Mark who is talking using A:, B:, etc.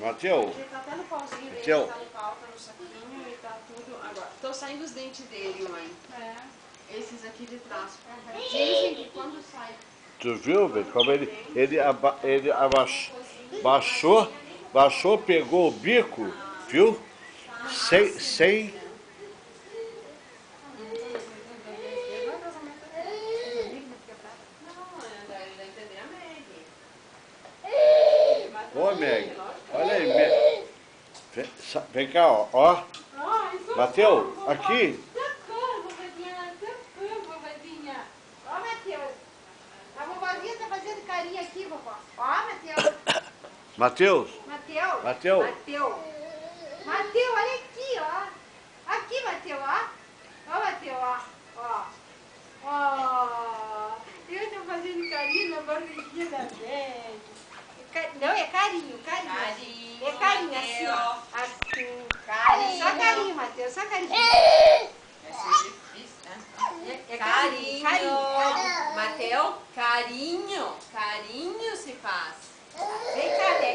A: Mateus.
B: Ele tá até no pauzinho dele,
A: Mateus.
B: tá no pau, tá no saquinho e tá tudo. Agora, tô saindo os dentes dele, mãe. Esses aqui de trás. Dizem que quando sai.
A: Tu viu, velho? Como ele baixou, pegou o bico, viu? Sem. Ô, Meg, olha aí, Meg. Vem cá, ó. Mateus, aqui.
C: Socorro, vovadinha. Ó, Mateus. A vovozinha tá fazendo carinho aqui, vovó. Ó, Mateus.
A: Mateus.
C: Mateus.
A: Mateus.
C: Mateus. Mateus, olha aqui, ó. Aqui, Mateus, ó. Ó, Mateus, ó. Ó. Ó. Eu tô fazendo carinho na barriguinha da velha. Não, é carinho, carinho.
B: Carinho,
C: É carinho, assim, ó.
B: Mateus.
C: Assim.
B: Carinho.
C: Só carinho, Mateus, só carinho.
B: Vai ser difícil, né?
C: É
B: Carinho.
C: carinho.
B: Mateus, carinho. Carinho se faz.
C: Vem cá, Meg.